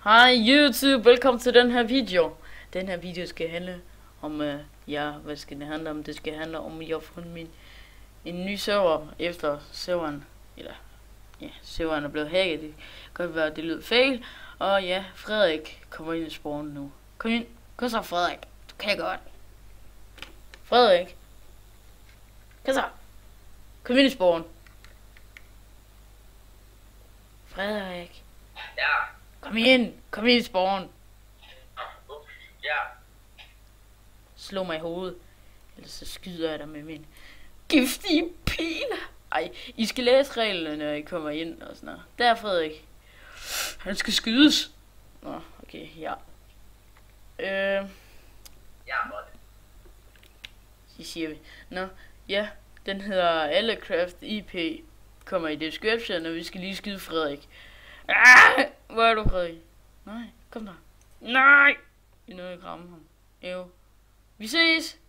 Hej YouTube, velkommen til den her video. Den her video skal handle om, hvad skal det handle om? Det skal handle om, at jeg har fundet en ny server, efter serveren, serveren er blevet hacket. Det kan godt være, det lyder fejl. Og ja, Frederik kommer ind i spawn nu. Kom ind, kom så Frederik, du kan godt. Frederik, kom så, kom ind i spawn. Frederik. Ja. Kom ind i spawn. Ja. Slå mig i hovedet, ellers så skyder jeg dig med min giftige pil. Ej, I skal læse reglerne, når I kommer ind og sådan noget. Der, Frederik. Han skal skydes. Nå, okay, ja. Ja, godt. Så siger vi. Nå, ja, den hedder Allecraft IP. Kommer i description, og vi skal lige skyde Frederik. Hvor er du, Frederik? Nej, kom der. Nej! Jeg nåede ikke ramme ham. Jo. Vi ses!